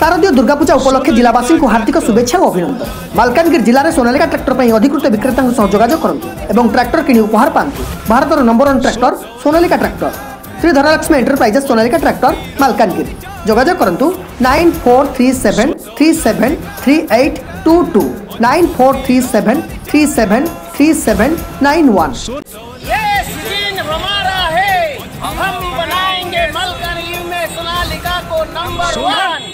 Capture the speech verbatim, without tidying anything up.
शारदीय दुर्गा पूजा उपलक्षे जिलावासी को हार्दिक शुभेच्छा और अभिनंदन। मालकानगिरी जिले में सोनालिका ट्रैक्टर पर अधिकृत विक्रेता जोगाजोग करूँ और ट्रैक्टर किणी उपहार पातु। Bharat number one tractor Sonalika tractor, Shri Dhanlaxmi enterprises Sonalika tractor Malkangiri. जोगाजोग करूँ nine four three seven three seven three eight two two nine four three seven three seven three seven nine one. हम बनाएंगे मालकानगिरी में सोनालिका को नंबर वन।